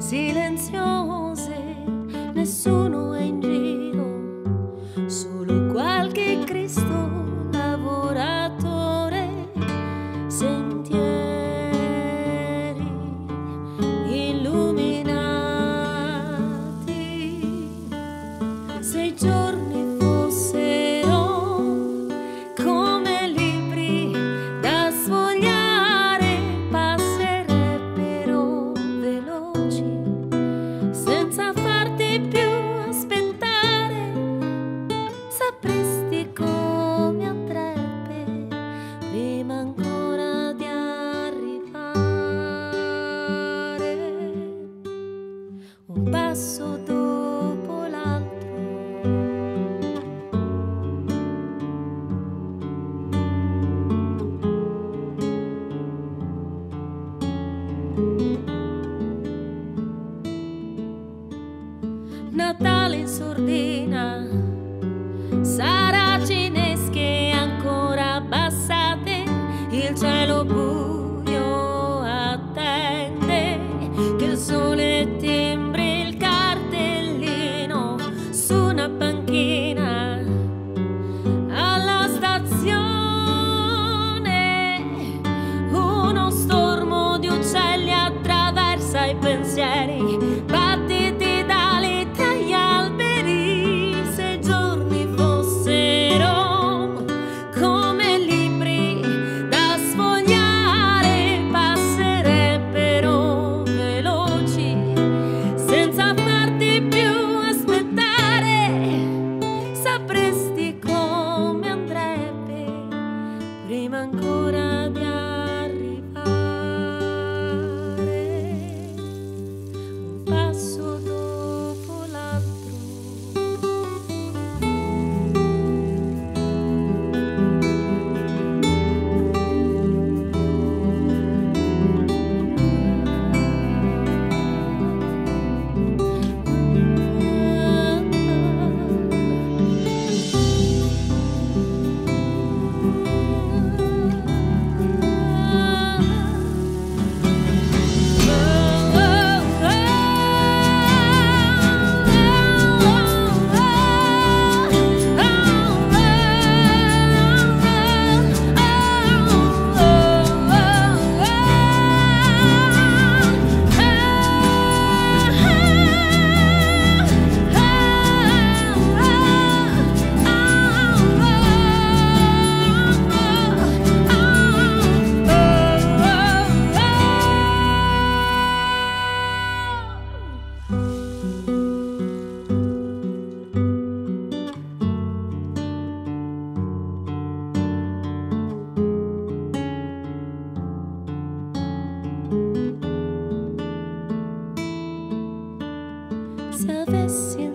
silenziose, nessuno è in giro, solo qualche Cristo lavoratore, sentieri illuminati. Se i giorni fossero come libri da sfogliare, passerebbero veloci senza farti più aspettare. Sapresti come andrebbe prima ancora di arrivare, un passo dopo l'altro. Natale in sordina, saracinesche ancora abbassate, il cielo buio attende che il sole timbri il cartellino su una panchina alla stazione. Uno stormo di uccelli attraversa i pensieri, battiti d'ali tra gli alberi. Se i giorni fossero come libri da sfogliare, passerebbero veloci senza farti più aspettare. Sapresti come andrebbe prima ancora di arrivare, un passo dopo l'altro. Se avessi